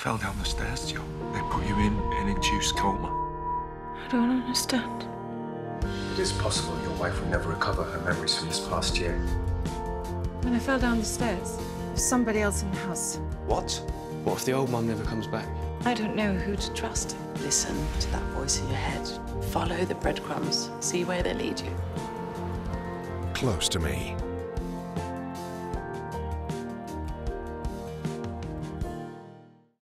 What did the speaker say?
fell down the stairs, Joe. They put you in an induced coma. I don't understand. It is possible your wife will never recover her memories from this past year. When I fell down the stairs, there's somebody else in the house. What? What if the old mum never comes back? I don't know who to trust. Listen to that voice in your head. Follow the breadcrumbs. See where they lead you. Close to Me.